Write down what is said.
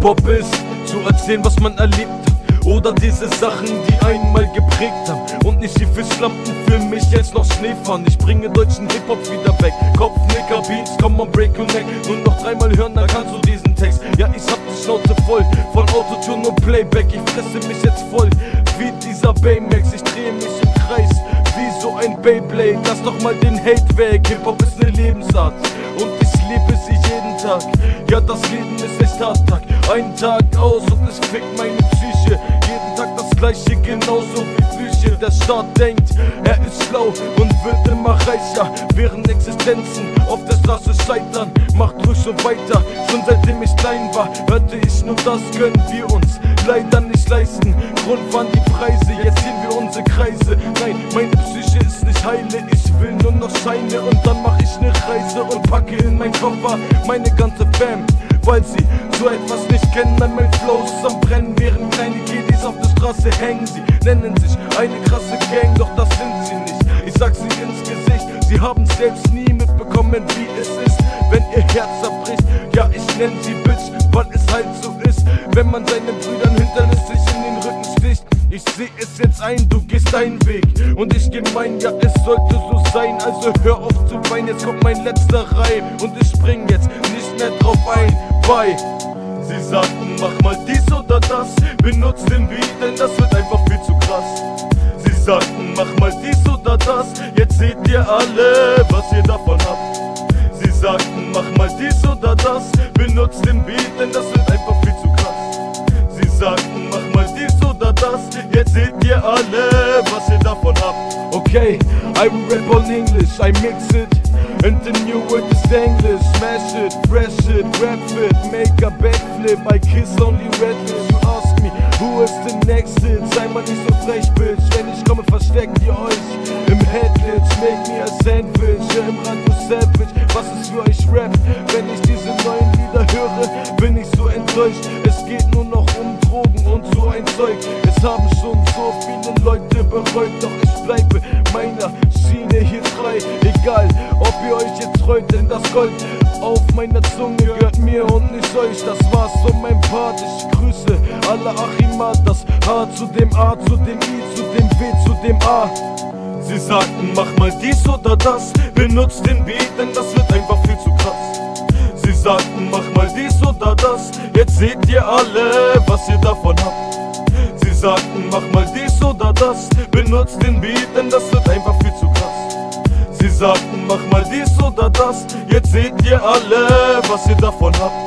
Hip-Hop ist zu erzählen, was man erlebt hat, oder diese Sachen, die einmal geprägt haben. Und nicht die Fischlampen für mich jetzt noch Schnee fahren. Ich bringe deutschen Hip-Hop wieder weg. Kopfnicker, Beats, komm on, break your neck. Nur noch dreimal hören, dann kannst du diesen Text. Ja, ich hab die Schnauze voll von Autotune und Playback. Ich fresse mich jetzt voll wie dieser Baymax. Ich drehe mich im Kreis wie so ein Beyblade. Lass doch mal den Hate weg. Hip-Hop ist ne Lebensart und ich liebe sie jeden Tag. Ja, das Leben ist echt hart, Tag ein, Tag aus, und es fickt meine Psyche. Jeden Tag das gleiche, genauso wie Flüche. Der Staat denkt, er ist schlau und wird immer reicher, während Existenzen auf der Straße scheitern. Macht ruhig so weiter, schon seitdem ich klein war, hörte ich nur, das können wir uns leider nicht leisten. Grund waren die Preise, jetzt ziehen wir unsere Kreise. Nein, meine Psyche ist nicht heile, ich will nur noch Scheine. Und dann mach ich ne Reise und packe in mein Koffer meine ganze Fam, weil sie so etwas nicht kennen. An mein Flow ist am Brennen, während kleine Kiddies auf der Straße hängen. Sie nennen sich eine krasse Gang, doch das sind sie nicht. Ich sag sie ins Gesicht, sie haben selbst nie mitbekommen, wie es ist, wenn ihr Herz zerbricht. Ja, ich nenn sie Bitch, weil es halt so ist, wenn man seinen Brüdern hinterlistig in den Rücken sticht. Ich seh es jetzt ein, du gehst deinen Weg und ich geh meinen, ja, es sollte so sein. Also hör auf zu weinen, jetzt kommt mein letzter Reim und ich spring jetzt nicht mehr drauf ein. Bye. Sie sagten, mach mal dies oder das, benutzt den Beat, denn das wird einfach viel zu krass. Sie sagten, mach mal dies oder das, jetzt seht ihr alle, was ihr davon habt. Sie sagten, mach mal dies oder das, benutzt den Beat, denn das wird einfach viel zu krass. Sie sagten, mach mal dies oder das, jetzt seht ihr alle, was ihr davon habt. Okay, I rap on English, I mix it, and the new word is English. Smash it, fresh it, rap it, make a backflip. I kiss only red lips. You ask me, who is the next hit? Sei mal nicht so frech, Bitch. Wenn ich komme, versteckt ihr euch im Headlit. Make me a Sandwich, ja, im Radio Savage. Was ist für euch Rap? Wenn ich diese neuen Lieder höre, bin ich so enttäuscht. Es geht nur noch um Drogen und so ein Zeug. Es haben schon so viele Leute bereut, doch ich bleibe meiner Schiene hier treu. Egal, ob ihr euch jetzt freut, denn das Gold auf meiner Zunge gehört mir und nicht euch. Das war's von meinem Part, ich grüße alle Achima. Das H zu dem A, zu dem I, zu dem W, zu dem A. Sie sagten, mach mal dies oder das, benutzt den Beat, denn das wird einfach viel zu krass. Sie sagten, mach mal dies oder das, jetzt seht ihr alle, was ihr davon habt. Sie sagten, mach mal dies oder das, benutzt den Beat, denn das wird einfach viel zu krass. Sie sagten, mach mal dies oder das, jetzt seht ihr alle, was ihr davon habt.